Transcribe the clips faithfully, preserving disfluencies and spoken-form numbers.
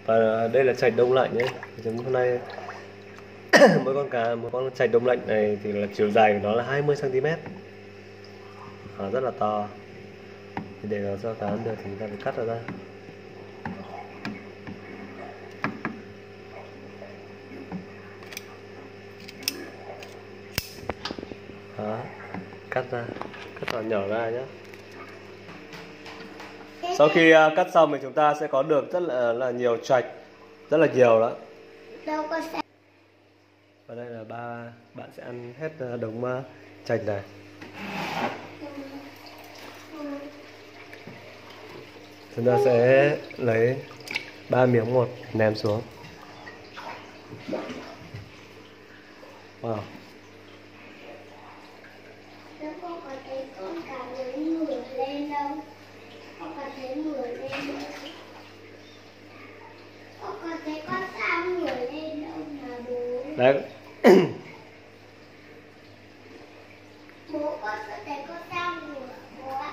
Và đây là trạch đông lạnh nhé. Hôm nay mỗi con cá, mỗi con trạch đông lạnh này thì là chiều dài của nó là hai mươi xăng ti mét, à, rất là to. Thì để nó cho cá ăn được thì chúng ta phải cắt nó ra. Đó, cắt ra, cắt nhỏ nhỏ ra nhé. Sau khi uh, cắt xong thì chúng ta sẽ có được rất là, là nhiều trạch, rất là nhiều đó. Đâu có sẽ. Và đây là ba bạn sẽ ăn hết uh, đống uh, trạch này. Chúng ta sẽ lấy ba miếng một ném xuống. Wow. Đâu có thấy con cá mới ngửa lên đâu. Không có thấy ngửa lên đâu. Không có thấy con sao ngửa lên đâu mà bố. Đấy. Bố con có thấy con sao ngửa bố ạ.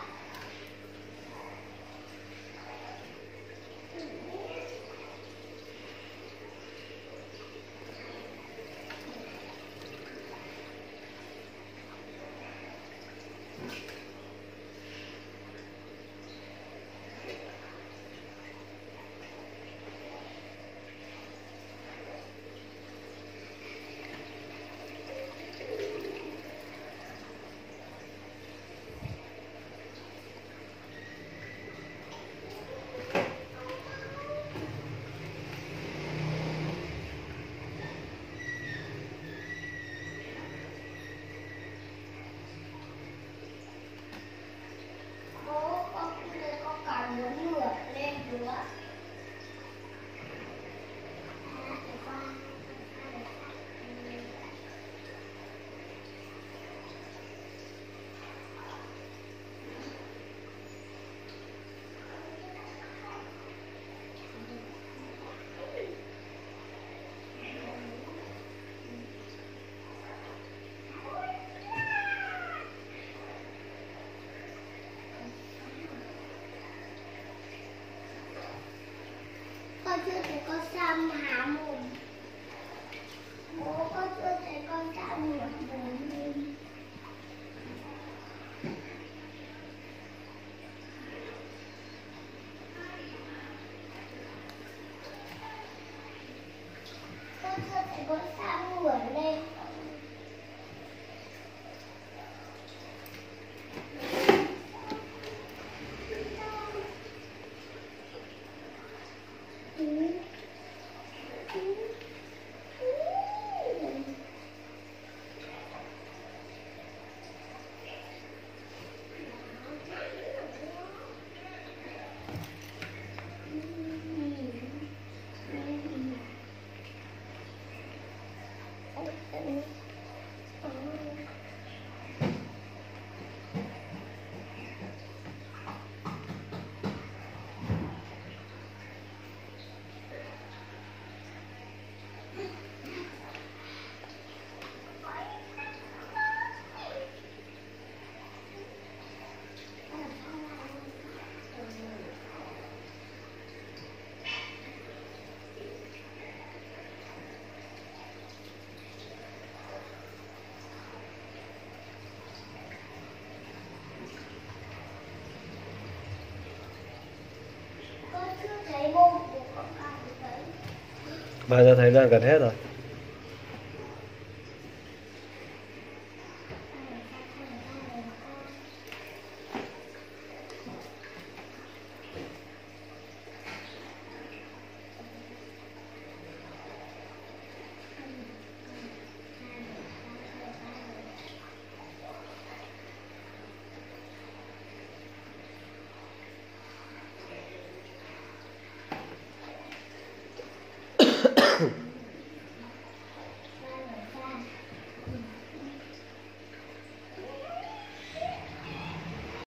Con chưa thấy con sao há mồm. Bố con chưa thấy con sao ngửa mồm lên. Con chưa thấy con sao ngửa lên. Và ta thấy là gần hết rồi.